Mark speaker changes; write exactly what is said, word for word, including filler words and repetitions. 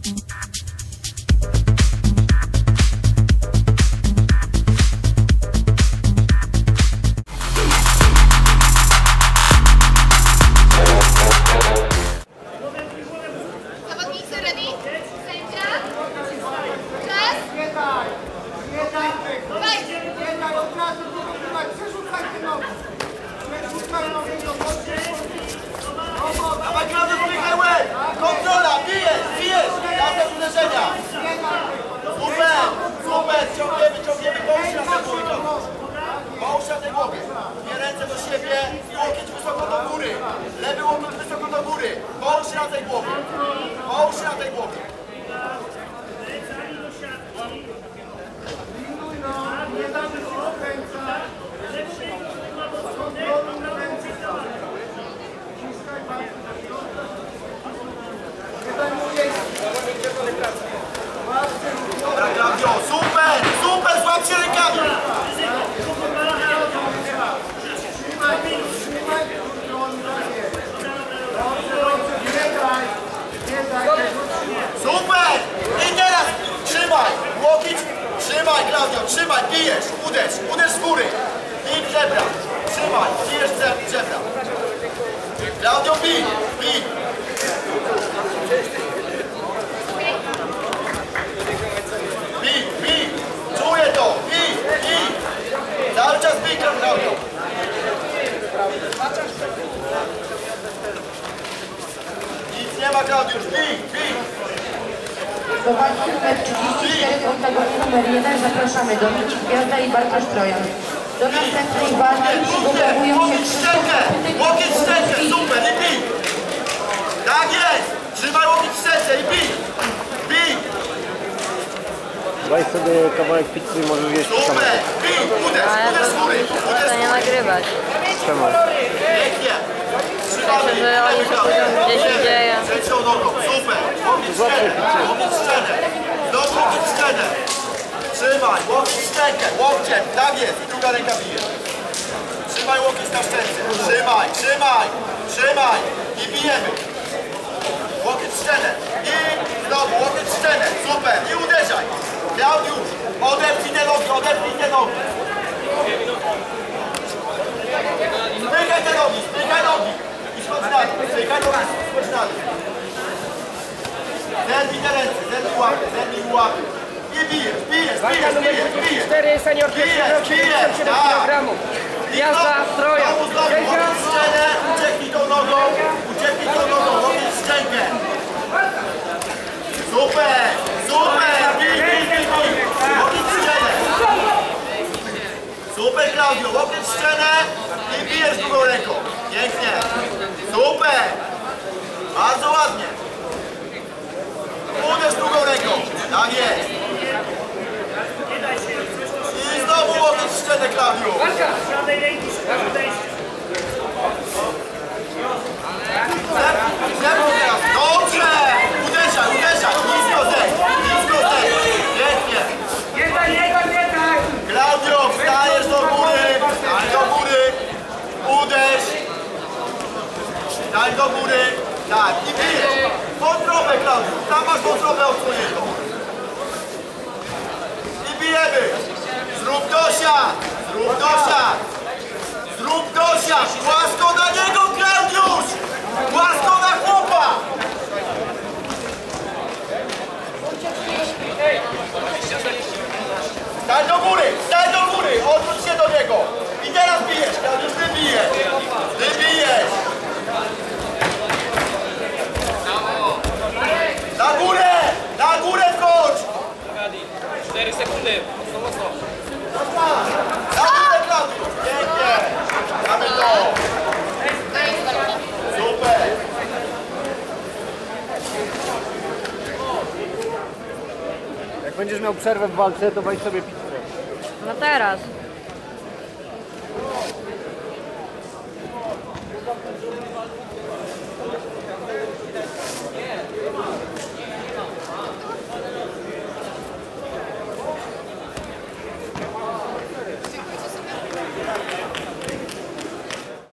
Speaker 1: Kontrola, bijesz, bijesz, dawaj uderzenia. Super, super, ciągniemy, ciągniemy, połóż na tej głowie. Połóż na tej głowie. Dwie ręce do siebie, łokieć wysoko do góry. Lewy łokieć wysoko do góry. Połóż na tej głowie. Połóż na tej głowie.
Speaker 2: Nie damy się okręcać.
Speaker 1: Dobra, Klaudio, super, super, złap się rękami. Super! I teraz trzymaj, łokieć, trzymaj, Klaudio, trzymaj, bijesz, uderz, uderz z góry. Bij w żebra, trzymaj, bijesz w żebra. Klaudio, bij, bij. Bij, bij, czuję to, bij, bij. Cały czas bij, Klaudio. Nic nie ma, Klaudiusz, bij, bij.
Speaker 3: Do walki numer trzydzieści cztery kontagonu numer jeden zapraszamy Dominik Gwiazda i Bartosz Trojan. Do następnej walki przygotowują się Krzysztof Pytyk.
Speaker 1: Łokieć w szczękę, super, i bij. Tak jest, trzymaj łokieć w szczęce i bij, bij.
Speaker 4: Weź sobie kawałek pizzy i możesz jeść
Speaker 1: Super, bij, uderz, uderz z góry, uderz z
Speaker 5: nie
Speaker 1: góry.
Speaker 5: nagrywać.
Speaker 4: Czemu?
Speaker 1: Pięknie. Trzymamy,
Speaker 5: Że oni się później gdzieś się dzieje.
Speaker 1: trzecią nogą, super, łokieć w szczękę, łokieć w szczękę. Znowu łokieć w szczękę. Trzymaj, łokieć w szczękę, łokciem, tak jest, i druga ręka bije. Trzymaj łokieć na szczęce, trzymaj, trzymaj, trzymaj i bijemy. Łokieć w szczenę i znowu łokieć w szczenę, super, i uderzaj. Klaudiusz, odepnij te nogi, odepnij te nogi. Spychaj te nogi, spychaj nogi. I schodź na dół, spychaj nogi, schodź na dół. Zerwij te ręce, zerwij łapy, zerwij łapy. I bijesz, bijesz, bijesz, bijesz, bijesz.
Speaker 6: cztery senior pierwszy rok, siedemdziesiąt siedem kilogramów. Gwiazda, Trojan.
Speaker 1: Łokieć w szczenę, ucieknij tą nogą, ucieknij tą nogą, łokieć w szczękę. Super, super, bij, bij, bij, bij. Łokieć w szczenę. Super, Klaudio, łokieć w szczenę i bijesz drugą ręką. Pięknie. Super. Bardzo ładnie. Uderz drugą ręką. Tak jest. I znowu łokieć w szczenę, Klaudio. Zepnij teraz. Dobrze. Uderzaj, uderzaj. Nisko zejdź. Nisko zejdź. Pięknie.
Speaker 6: Nie daj, nie daj, nie daj.
Speaker 1: Klaudio, wstajesz do góry. Daj do góry. Uderz. Daj do góry. Tak. I bijesz. Wątrobę, Klaudio. Tam masz wątrobę odsłoniętą. I bijemy. Zrób dosiad. Zrób dosiad. Zrób dosiad. Płasko na niego, Klaudiusz. Płasko na chłopa. Daj do góry. Daj do góry. Odwróć się do niego. I teraz bijesz, Klaudiusz. Ty bijesz. Ty bijesz. Na górę! Na górę wchodź!
Speaker 6: cztery sekundy. Mocno, mocno.
Speaker 1: Na górę, Klaudiusz! Pięknie! Mamy to! Super!
Speaker 4: Jak będziesz miał przerwę w walce, to weź sobie pizzę.
Speaker 5: No teraz.